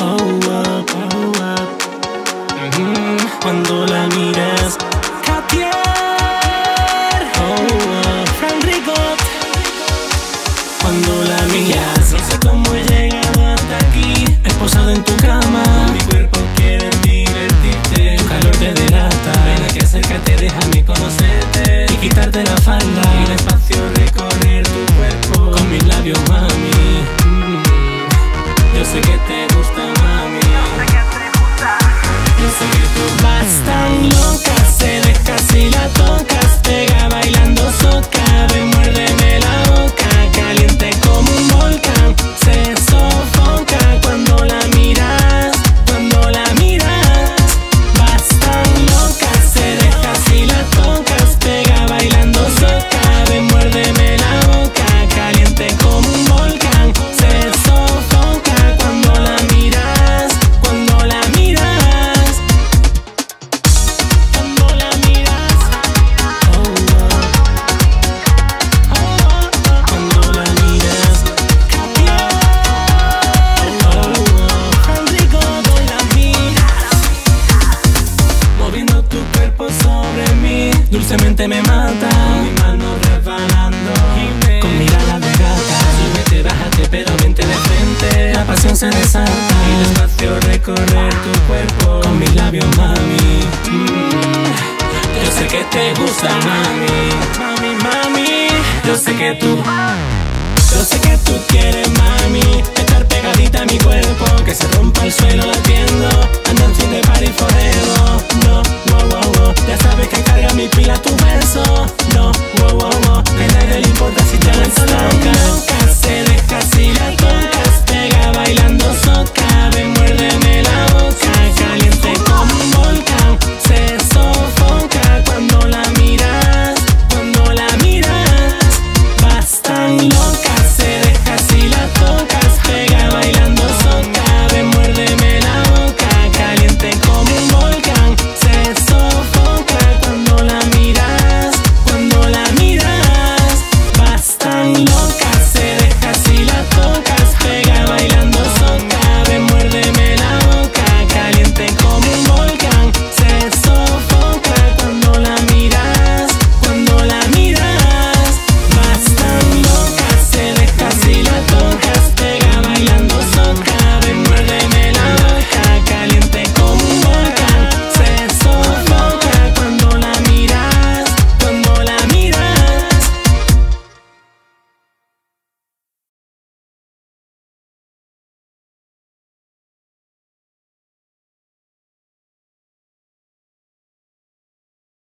Cuando la miras, Cartier, Frank Ricot. Cuando la miras, no sé cómo he llegado hasta aquí, esposado en tu cama. Mi cuerpo quiere divertirte, tu calor te delata. Ven aquí, acércate, déjame conocerte y quitarte la falda y despacio recorrer tu cuerpo con mis labios, mami. Yo sé que te gusta, mami. Yo sé que tú vas tan loca, se deja si la tocas, pega bailando soca, ven muérdeme la boca, caliente como un volcán, se sofoca cuando la miras, vas tan loca, se deja si la tocas, pega bailando soca, ven muérdeme la boca, caliente como un volcán, se sofoca cuando la miras, cuando la miras. Dulcemente me mata, con mi mano resbalando, con mirada de gata. Súbete, bájate, pero vente de frente, la pasión se desata y despacio recorrer tu cuerpo con mis labios, mami. Yo sé que te gusta, mami. Yo sé que tú quieres, mami, estar pegadita a mi cuerpo, que se rompa el suelo latiendo, and dancing the party forever. No, wow, wow, wow. Ya sabes que carga mi pila tu